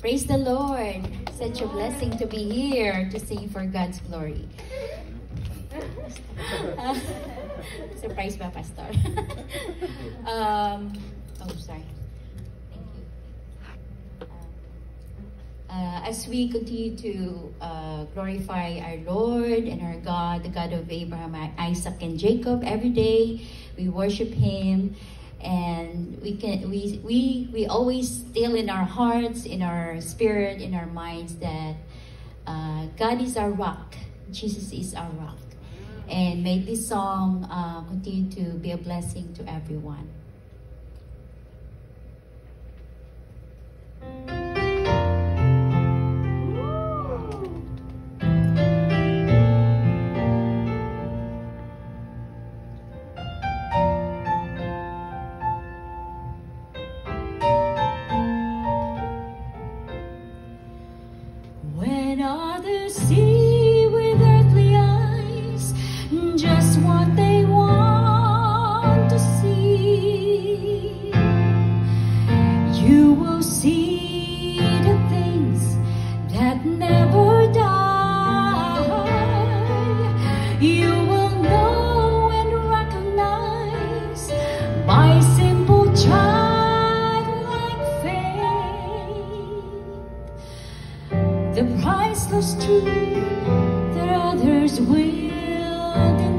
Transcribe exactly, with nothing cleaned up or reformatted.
Praise the Lord. Such a blessing to be here to sing for God's glory. Uh, surprise ba, Pastor? um, oh, sorry. Thank you. Uh, as we continue to uh, glorify our Lord and our God, the God of Abraham, Isaac, and Jacob, every day we worship Him, and we can we we we always feel in our hearts, in our spirit, in our minds that uh, God is our rock, Jesus is our rock, and may this song uh, continue to be a blessing to everyone. When others see with earthly eyes just what they want to see, you will see the things that never die. You will know and recognize my simple childlike faith, the priceless truth that others will deny.